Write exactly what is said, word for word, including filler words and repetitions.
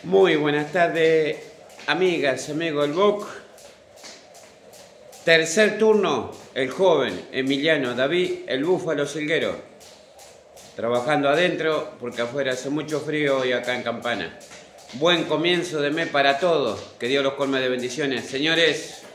Muy buenas tardes, amigas, amigos del B O C. Tercer turno, el joven Emiliano David, el Búfalo Silguero. Trabajando adentro porque afuera hace mucho frío y acá en Campana. Buen comienzo de mes para todos. Que Dios los colme de bendiciones. Señores,